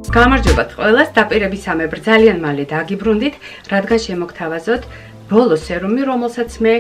გამარჯობათ ყველას, დაპირებისამებრ ძალიან მალე დაგიბრუნდით, რადგან შემოგთავაზოთ ბოლო სერუმი, რომელსაც მე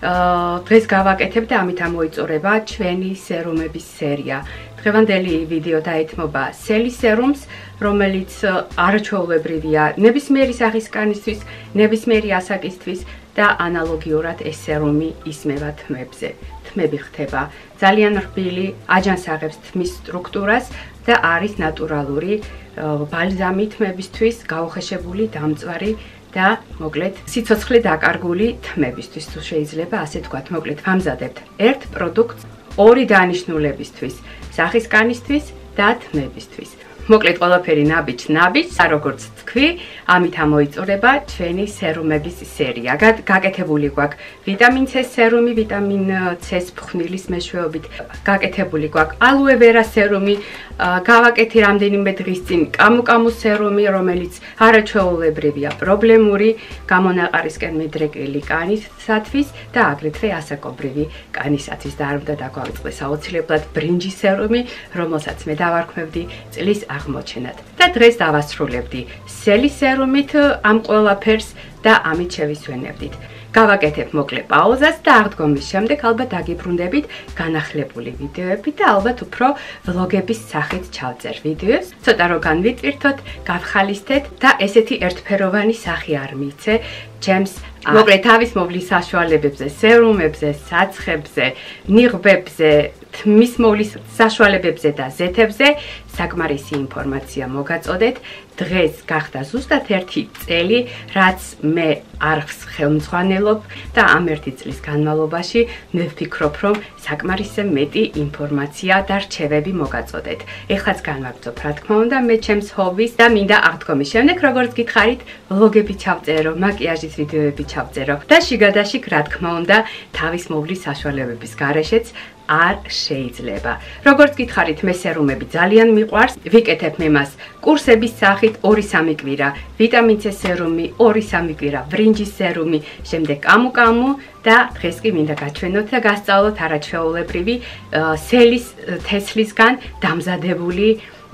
დღეს გავაკეთებ და ამით ამოიწურება ჩვენი სერუმების სერია. დღევანდელი ვიდეო დაეთმობა სელის სერუმს, რომელიც არაჩვეულებრივია ნებისმიერი სახის კანისთვის, ნებისმიერი ასაკისთვის და ანალოგიურად ეს სერუმი ისმევა თმებზე. თმები ხდება ძალიან რბილი, აჯანსაღებს თმის სტრუქტურას და არის ნატურალური ბალზამი თმებისთვის, გაუხეშებული, დამწვარი და მოკლედ სიცოცხლე დაკარგული თმებისთვის, თუ შეიძლება ასე თქვათ. მოკლედ ვამზადებთ ერთ პროდუქტს ორი დანიშნულებისთვის, სახის კანისთვის და თმებისთვის. მოკლედ ყველაფერი ნაბიჯ-ნაბიჯს, როგორც თქვი, ამით ამოიწურება ჩვენი სერუმების სერია. გაკეთებული გვაქვს ვიტამინ C სერუმი, ვიტამინ C-ს ფხვნილის მეშვეობით, გაკეთებული გვაქვს ალოე ვერა სერუმი, გავაკეთე რამდენიმე დღის წინ კამუკამუ სერუმი, რომელიც არაჩვეულებრივია, პრობლემური, გამონაყარისკენ მიდრეკილი კანისათვის და აგრეთვე ასაკობრივი კანისათვის და არ უნდა დაგვაწყდეს აუცილებლად ბრინჯის სერუმი, რომელსაც მე დავარქმევდი წლის აღმოჩენად. და დღეს დავასრულებდი სელის სერუმით ამ ყველაფერს და ამით შევისვენებდით. გავაკეთებ მოკლე პაუზას და აღდგომის შემდეგ ალბათ დაგიბრუნდებით განახლებული ვიდეოებით და ალბათ უფრო ვლოგების სახით ჩავწერ ვიდეოს. ცოტა რო განვიტვირთოთ, გავხალისდეთ და ესეთი ერთფეროვანი სახი არ მიცე ჩემს მოკლედ თავის მოვლის საშუალებებზე, სერუმებზე, საცხებზე, ნიღბებზე, თმის მოვლის საშუალებებზე და ზეთებზე საკმარისი ინფორმაცია მოგაწოდეთ. დღეს გახდა ზუსტად 1 წელი, რაც მე არხს ხელმძღვანელობ და ამ 1 წლის განმავლობაში მე ვფიქრობ, რომ საკმარისზე მეტი ინფორმაცია და რჩევები მოგაწოდეთ. ეხლაც განვაგრძობ, რა თქმა უნდა, მე ჩემს ჰობის და მინდა აღდგომის შემდეგ, როგორც გითხარით, ვლოგები ჩავწერო, მაკიაჟის ვიდეოები ჩავწერო და შიგადაშიგ, რა თქმა უნდა, თავის მოვლის საშუალებების გარეშეც არ შეიძლება. როგორც გითხარით, მე სერუმები ძალიან მიყვარს, ვიკეთებ მე მას კურსების სახით 2-3 კვირა, ვიტამინ C სერუმი, 2-3 კვირა, ბრინჯის სერუმი, შემდეგ კამუკამუ და დღეს კი მინდა გაჩვენოთ და გასწავლოთ არაჩვეულებრივი სელის თესლისგან დამზადებული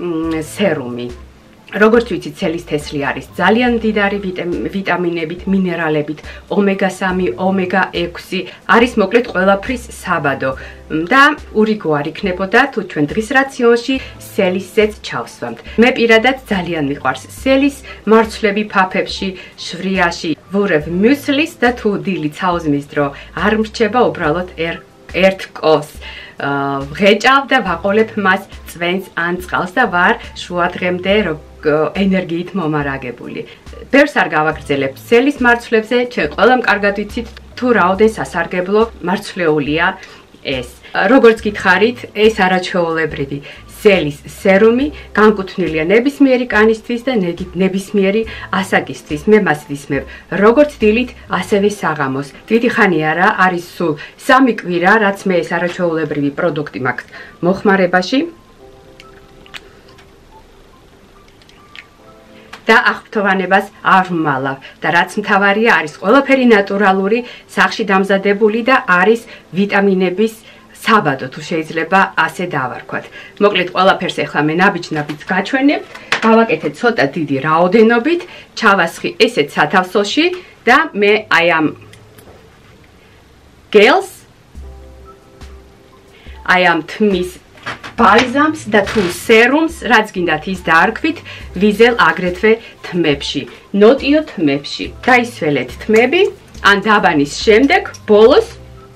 სერუმი. როგორც ვიცით, სელის თესლი არის ძალიან მდიდარი ვიტამინებით, მინერალებით, ომეგა-3, ომეგა-6, არის მოკლედ ყველაფრის საბადო და ურიგო არ იქნებოდა თუ ჩვენ დღის რაციონში სელისზეც ჩავსვამთ. მე პირადად ძალიან მიყვარს სელის მარცვლები ფაფებში, შვრიაში, ვურევ მიუსლის და თუ დილით საუზმის დრო არ მრჩება, უბრალოდ ერთ კოვს ვღეჭავ და ვაყოლებ მას წვენს ან წყალს და ვარ შუადღემდე ენერგიით მომარაგებული. ბევრს არ გავაგრძელებ სელის მარცვლებზე, ჩვენ ყველამ კარგად ვიცით თუ რაოდენ სასარგებლო მარცვლეულია ეს. როგორც გითხარით, ეს არაჩვეულებრივი სელის სერუმი განკუთვნილია ნებისმიერი კანისთვის და ნებისმიერი ასაკისთვის. მე მას ვისმევ როგორც დილით, ასევე საღამოს. დიდი ხანი არა, არის სულ 3 კვირა, რაც მე ეს არაჩვეულებრივი პროდუქტი მაქვს მოხმარებაში. და აღფრთოვანებას არ ვმალავ და რაც მთავარია არის ყველაფერი ნატურალური, სახში დამზადებული და არის ვიტამინების საბადო, თუ შეიძლება ასე დავარქვათ. მოკლედ ყველაფერს ახლა მე ნაბიჯ-ნაბიჯს გაჩვენებ, გავაკეთე ცოტა დიდი რაოდენობით, ჩავასხი ესეთ სათავსოში და მე აი ამ გელს, აი ამ თმის ბალზამს და თუ სერუმს, რაც გინდათ ის დაარქვით, ვიზელ აგრეთვე თმებში, ნოტიო თმებში. გაისველეთ თმები, ან დაბანის შემდეგ, ბოლოს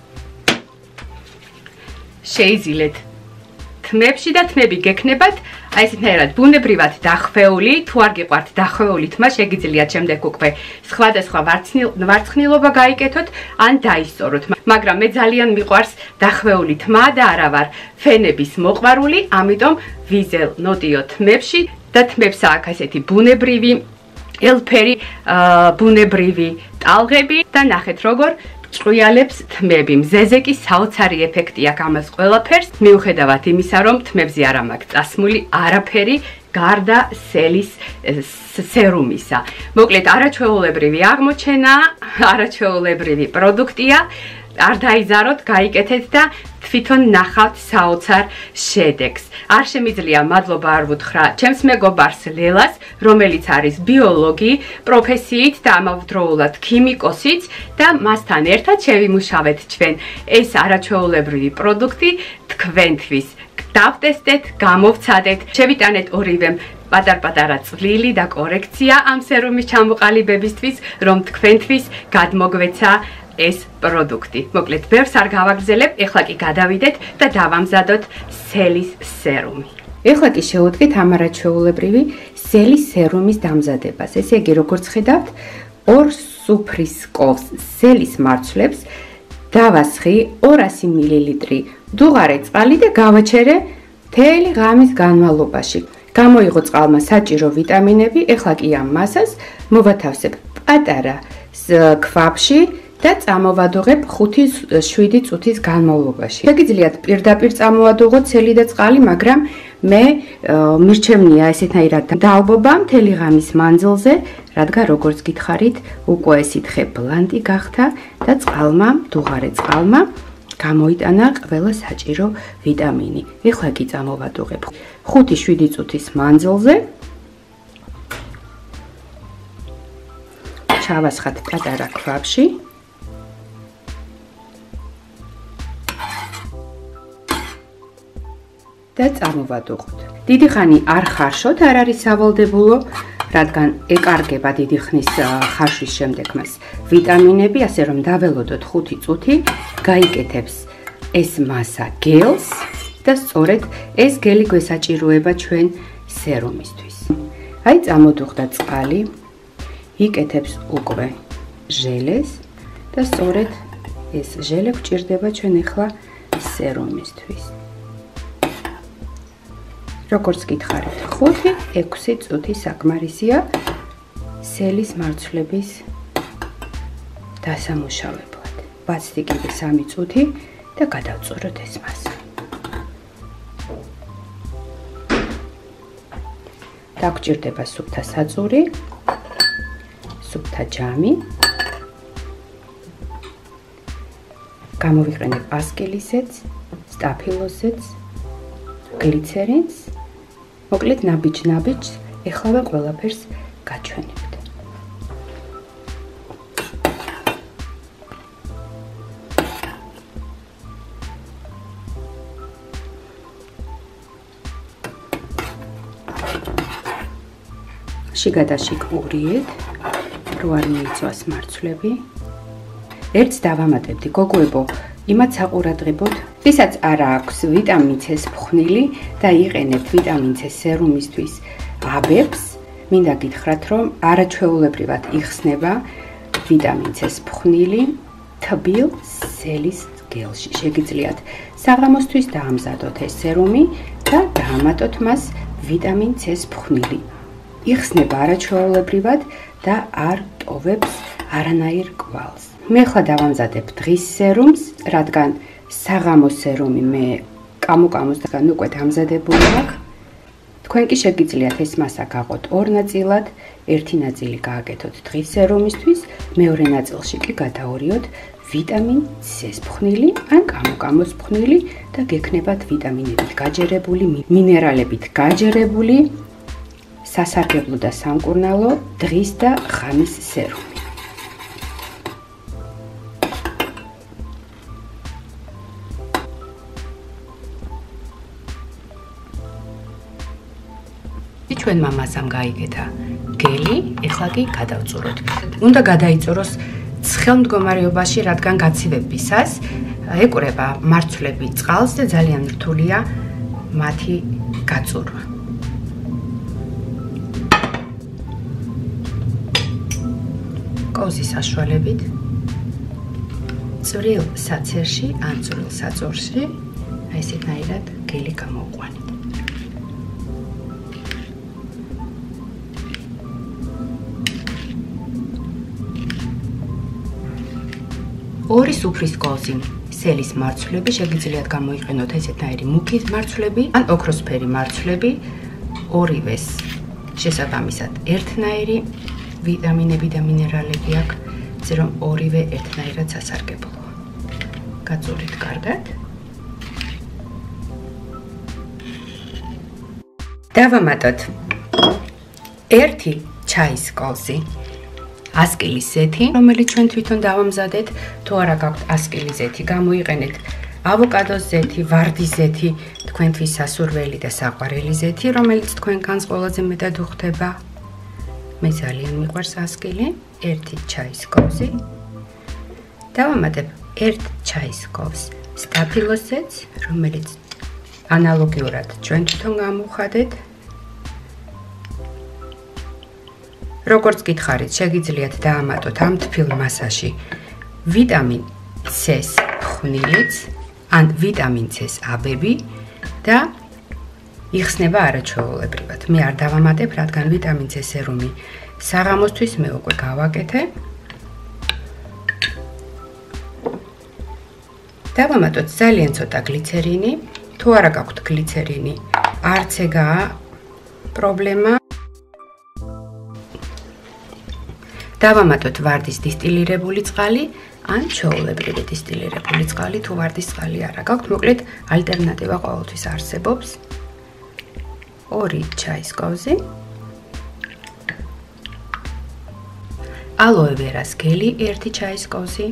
შეიზილეთ თმებში და თმები გექნებათ აი ესეთნაირად ბუნებრივად დახვეული, თუ არ გიყვართ დახვეული თმა, შეგიძლიათ შემდეგ უკვე სხვადასხვა ვარცხნილობა გაიკეთოთ ან დაისწოროთ. მაგრამ მე ძალიან მიყვარს დახვეული თმა და არა ვარ ფენების მოყვარული, ამიტომ ვიზელ ნოტიო თმებში და თმებს აქვს ესეთი ბუნებრივი ელფერი, ბუნებრივი ტალღები და ნახეთ როგორ ჭყვიალებს თმები. მზეზე კი საოცარი ეფექტი აქვს ამას ყველაფერს, მიუხედავად იმისა, რომ თმებზე არ მაქვს წასმული არაფერი გარდა სელის სერუმისა. მოკლედ არაჩვეულებრივი აღმოჩენა, არაჩვეულებრივი პროდუქტია. არ დაიზაროთ, გაიკეთეთ და თვითონ ნახავთ საოცარ შედეგს. არ შემიძლია მადლობა არ ვუთხრა ჩემს მეგობარს ლელას, რომელიც არის ბიოლოგი, პროფესიით და ამავდროულად ქიმიკოსიც და მასთან ერთად შევიმუშავეთ ჩვენ ეს არაჩვეულებრივი პროდუქტი თქვენთვის. დავტესტეთ, გამოვცადეთ, შევიტანეთ ორივემ პატარ-პატარა წვლილი და კორექცია ამ სერუმის ჩამოყალიბებისთვის, რომ თქვენთვის გადმოგვეცა ეს პროდუქტი. მოკლედ, ბევრს არ გავაგრძელებ, ეხლა კი გადავიდეთ და დავამზადოთ სელის სერუმი. ეხლა კი შევუდგეთ ამ არაჩვეულებრივი სელის სერუმის დამზადებას. ესე იგი, როგორც ხედავთ, 2 სუფრის კოვს სელის მარცვლებს დავასხი 200 მილილიტრი დუღარე წყალი და გავაჩერე მთელი ღამის განმავლობაში. გამოიღო წყალმა საჭირო ვიტამინები, ეხლა კი ამ მასას მოვათავსებ პატარა ქვაბში და წამოვადუღებ 5-7 წუთის განმავლობაში. შეგიძლიათ პირდაპირ წამოვადუღოთ სელი და წყალი, მაგრამ მე მირჩევნია ესეთნაირად დაალბობა მთელი ღამის მანძილზე, რადგან როგორც გითხარით, უკვე ესითხე ბლანტი გახდა და წყალმა, დუღარე წყალმა გამოიტანა ყველა საჭირო ვიტამინი. ეხლა კი წამოვადუღებ 5-7 წუთის მანძილზე. ჩავასხათ პატარა ქვაბში. და წამოვადუღოთ. დიდი ხანი არ ხარშოთ, არ არის სავალდებულო, რადგან ეკარგება დიდი ხნის ხარშვის შემდეგ მას ვიტამინები, ასე რომ დაველოდოთ 5 წუთი, გაიკეთებს ეს მასა გელს და სწორედ ეს გელი გვესაჭიროება ჩვენ სერუმისთვის. აი წამოდუღდა წყალი, იკეთებს უკვე ჟელეს და სწორედ ეს ჟელე გვჭირდება ჩვენ ახლა სერუმისთვის. როგორც გითხარით, 5-6 წუთი საკმარისია სელის მარცვლების დასამუშავებლად. ვაცდით კიდე 3 წუთი და გადავწუროთ ეს მასა. დაგჭირდება სუფთა საწური, სუფთა ჯამი. გამოვიყენებ ასკილისეც, სტაფილოსეც, გლიცერინს. მოკლედ ნაბიჯ-ნაბიჯს ეხლავე ყველაფერს გაჩვენებთ. შიგადაშიგ ურიეთ, რო არ მიიწვას მარცვლები. ერთს დავამატებდი, გოგოებო, იმათ საყურადღებოდ, ვისაც არ აქვს ვიტამინ C-ს ფხვნილი და იყენებთ ვიტამინ C სერუმისთვის აბებს, მინდა გითხრათ, რომ არაჩვეულებრივად იხსნება ვიტამინ C-ს ფხვნილი თბილ სელის გელში. შეგიძლიათ საღამოსთვის დაამზადოთ ეს სერუმი და დაამატოთ მას ვიტამინ C-ს ფხვნილი. იხსნება არაჩვეულებრივად და არ ტოვებს არანაირ კვალს. მე ხლა დავამზადებ დღის სერუმს, რადგან საღამოს სერუმი მე კამო-კამოსგან უკვე დამზადებული აქვს. თქვენ კი შეგიძლიათ ეს მასა გაყოთ 2 ნაწილად, ერთი ნაწილი გააკეთოთ დღის სერუმისთვის, მეორე ნაწილში კი გადაორიოთ ვიტამინ C-ს ფხვნილი ან კამო-კამოს ფხვნილი და გექნებათ ვიტამინებით გაჯერებული, მინერალებით გაჯერებული, სასარგებლო და სამკურნალო დღის და ღამის სერუმი. ჩვენმა მასამ გაიგეთა გელი, ეხლა კი გადავწუროთ. უნდა გადაიწუროს ცხელ მდგომარეობაში, რადგან გაცივებისას ეკვრება მარცვლები წყალს და ძალიან რთულია მათი გაწურვა. კოზის საშუალებით წვრილ საცერში ან წვრილ საწორში ესეთნაირად გელი გამოვყვანით. ორი სუფრის კოვზი სელის მარცვლები შეგიძლიათ გამოიყენოთ ესეთნაირი მუქი მარცვლები ან ოქროსფერი მარცვლები, ორივეს შესაბამისად ერთნაირი ვიტამინები და მინერალები აქვს, რომ ორივე ერთნაირად სასარგებლოა. გაწურით კარგად. დავამატოთ 1 ჩაის კოლზი. 100 კილის ზეთი, რომელიც ჩვენ თვითონ დავამზადეთ, თუ არა გაქვთ 100 კილის ზეთი, გამოიყენეთ ავოკადოს ზეთი, ვარდის ზეთი, თქვენთვის სასურველი და საყვარელი ზეთი, რომელიც თქვენგანს ყველაზე მეტად უხდება. მე ძალიან მიყვარს 100 კილი, 1 ჩაის კოლზი. დავამატებ 1 ჩაის კოლს სტაფილოს ზეთს, რომელიც ანალოგიურად ჩვენ თვითონ გამოვხადეთ. როგორც გითხარით, შეგიძლიათ დაამატოთ ამ თბილ მასაში ვიტამინ C-ს ფხვნილიც, ან ვიტამინ C-ს აბები და იხსნება არაჩვეულებრივად. მე არ დავამატებ, რადგან ვიტამინ C სერუმი საღამოსთვის მე უკვე გავაკეთე. დავამატოთ ძალიან ცოტა გლიცერინი. თუ არა გაქვთ გლიცერინი, არც ეგაა პრობლემა. დავამატოთ ვარდის დისტილირებული წყალი, ან ჩვეულებრივი დისტილირებული წყალი, თუ ვარდის წყალი არა გაქვთ, მოკლედ ალტერნატივა ყოველთვის არსებობს. 2 ჩაის კოვზი. ალოე ვერას გელი 1 ჩაის კოვზი.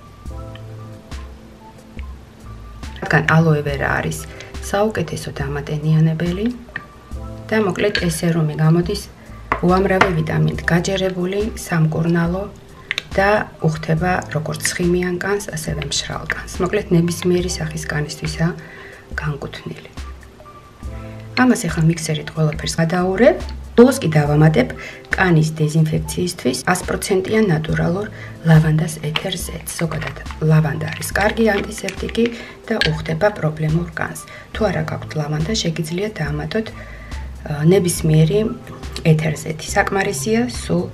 რადგან ალოე ვერა არის საუკეთესო დამატენიანებელი და მოკლედ ეს სერუმი გამოდის უამრავი ვიტამინით გაჯერებული, სამკურნალო და უხდება როგორც ცხიმიან კანს, ასევე მშრალ კანს. მოკლედ ნებისმიერი სახის კანისთვისაა განკუთვნილი. ამას ახლა მიქსერით ყველაფერს გადაურევ. ბოლოს კი დავამატებ კანის დეზინფექციისთვის 100%-იან ნატურალურ ლავანდას ეთერ ზეთს. ზოგადად ლავანდა არის კარგი ანტისეპტიკი და უხდება პრობლემურ კანს. თუ არა გაქვთ ლავანდა, შეგიძლიათ დაამატოთ ნებისმიერი ეთერ ზეთი. საკმარისია სულ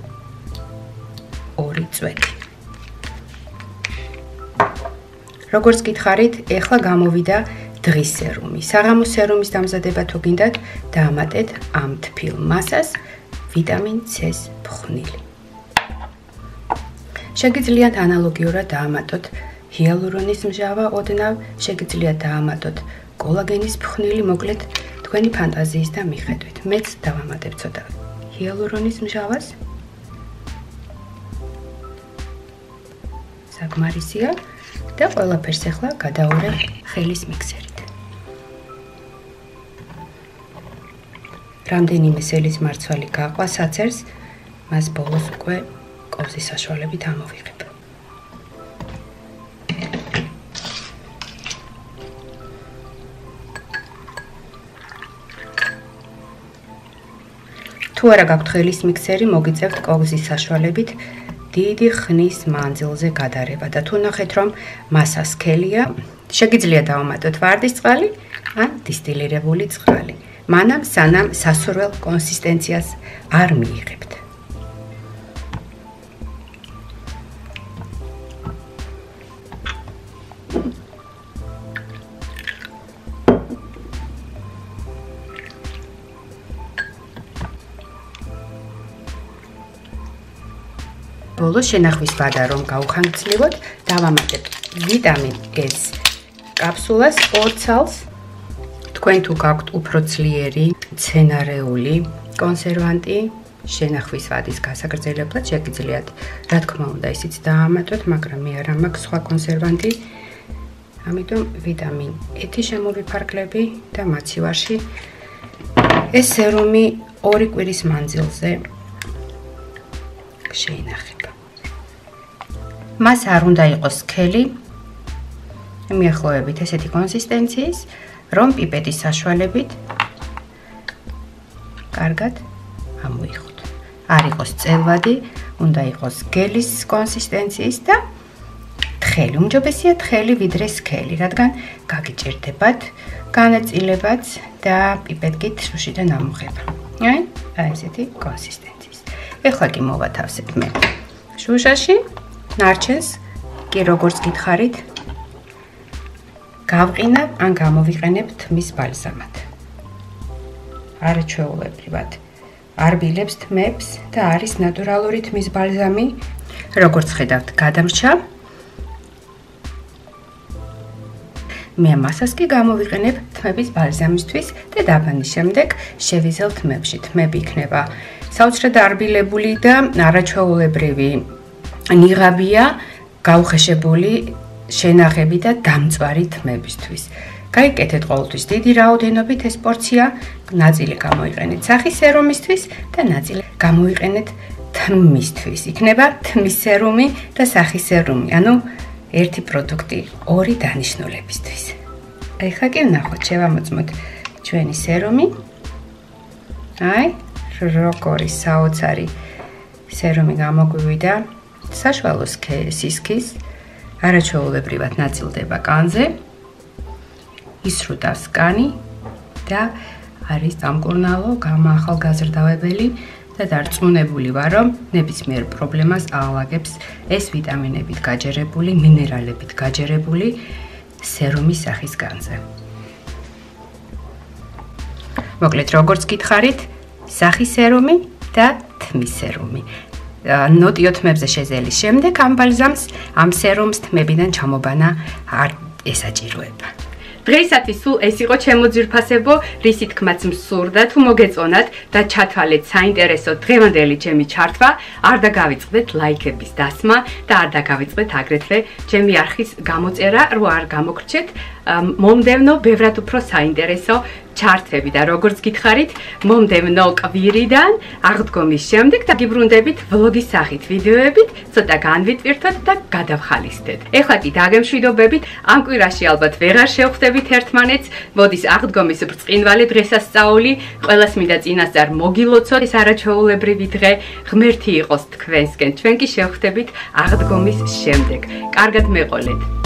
2 წვეთი. როგორც გითხარით, ეხლა გამოვიდა დღის სერუმი. საღამოს სერუმის დამზადება თუ გინდათ, დაამატეთ ამ თბილ მასას ვიტამინ C-ს ფხვნილი. შეგიძლიათ ანალოგიურად დაამატოთ ჰიალურონის მჟავა ოდნავ, შეგიძლიათ დაამატოთ კოლაგენის ფხვნილი, მოკლედ თქვენი ფანტაზიის და მიხედვით. მეც დავამატებ ცოტა ჰიალურონის მჟავას. საკმარისია და ყველაფერს ახლა გადაურევ ხელის მიქსერით. რამდენიმე სელის მარცვალი გაყვა საცერს, მას ბოლოს უკვე კოვზის საშუალებით ამოვიღებ. თუ არა გაქვთ ხელის მიქსერი, მოგიწევთ კოვზის საშუალებით დიდი ხნის მანძილზე გადარება და თუ ნახეთ, რომ მასა სქელია, შეგიძლიათ დავამატოთ ვარდის წყალი ან დისტილირებული წყალი. მანამ სანამ სასურველ კონსისტენციას არ მიიღებთ. ბოლოს შენახვის ბადა რომ გავხანგრძლივოთ, დავამატებ ვიტამინ S კაფსულას 2 ცალს. თქვენ თუ გაქვთ უფრო ძლიერი მცენარეული კონსერვანტი, შენახვის ვადის გასაგრძელებლად შეგიძლიათ, რა თქმა უნდა, ისიც დაამატოთ, მაგრამ მე არ მაქვს სხვა კონსერვანტი. ამიტომ ვიტამინ E-ი შემოვიფარგლები და მაცივარში ეს სერუმი 2 კვირის მანძილზე შეინახება. მას არ უნდა იყოს სქელი, მიახლოებით ესეთი კონსისტენციის, რომ პიპეტის საშუალებით კარგად ამოიღოთ. არ იყოს წელვადი, უნდა იყოს გელის კონსისტენციის და თხელი. უმჯობესია თხელი ვიდრე სქელი, რადგან გაგიჭირდებათ განაწილებაც და პიპეტით შუშიდან ამოღება. აი ესეთი კონსისტენციის. ეხლა კი მოვათავსებ მე შუშაში, ნარჩენს კი როგორც გითხარით, გავყინავ ან გამოვიყენებ თმის ბალზამად. არაჩვეულებრივად არ ბილებს თმებს და არის ნატურალური თმის ბალზამი. როგორც ხედავთ, გადამრჩა. მე მასას კი გამოვიყენებ თმების ბალზამისთვის და დაბანის შემდეგ შევიზელ თმებში. თმები იქნება საოცრად არბილებული და არაჩვეულებრივი ნიღაბია, გაუხეშებული შენაღები და დამწვარი თმებისთვის. გაიკეთეთ ყოველთვის დიდი რაოდენობით ეს პორცია, ნაწილი გამოიყენეთ სახის სერუმისთვის და ნაწილი გამოიყენეთ თმისთვის. იქნება თმის სერუმი და სახის სერუმი, ანუ ერთი პროდუქტი ორი დანიშნულებისთვის. ეხლა კი ვნახოთ, შევამოწმოთ ჩვენი სერუმი. აი, როგორი საოცარი სერუმი გამოგვივიდა. საშუალო სისქის, არაჩვეულებრივად ნაწილდება კანზე. ისრუდავს კანი და არის დამკურნალო, ახალგაზრდავებელი და დარწმუნებული ვარ, რომ ნებისმიერ პრობლემას აალაგებს ეს ვიტამინებით გაჯერებული, მინერალებით გაჯერებული სერუმის სახის განზე. მოკლედ, როგორც გითხარით, სახის სერუმი და თმის სერუმი. ნოტიო თმებზე შეძელის შემდეგ ამ ბალზამს, ამ სერუმს თმებიდან ჩამობანა არ ესაჭიროება. დღეისათვის სულ ეს იყო ჩემო ძვირფასებო, რისი თქმაც მსურდა თუ მოგეწონათ და ჩათვალეთ საინტერესო დღევანდელი ჩემი ჩართვა, არ დაგავიწყდეთ ლაიქების დასმა და არ დაგავიწყდეთ აგრეთვე ჩემი არხის გამოწერა, რო არ გამოგრჩეთ მომდევნო ბევრად უფრო საინტერესო ჩართვები და როგორც გითხარით, მომდევნო კვირიდან აღდგომის შემდეგ დაგიბრუნდებით ვლოგის სახით ვიდეოებით, ცოტა განვიტვირთოთ და გადავხალისდეთ. ეხლა კი დაგემშვიდობებით, ამ კვირაში ალბათ ვეღარ შევხვდებით ერთმანეთს, მოდის აღდგომის ბრწყინვალე დღესასწაული, ყველას მინდა წინასწარ მოგილოცოთ ეს არაჩვეულებრივი დღე, ღმერთი იყოს თქვენსკენ, ჩვენ კი შევხვდებით აღდგომის შემდეგ. კარგად მეყოლეთ.